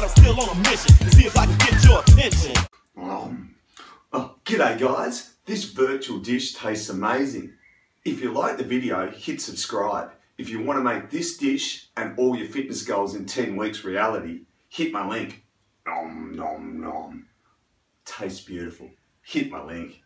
but I'm still on a mission to see if I can get your attention. Oh, g'day guys, this virtual dish tastes amazing. If you like the video, hit subscribe. If you want to make this dish and all your fitness goals in 10 weeks reality, hit my link. Nom nom nom. Tastes beautiful. Hit my link.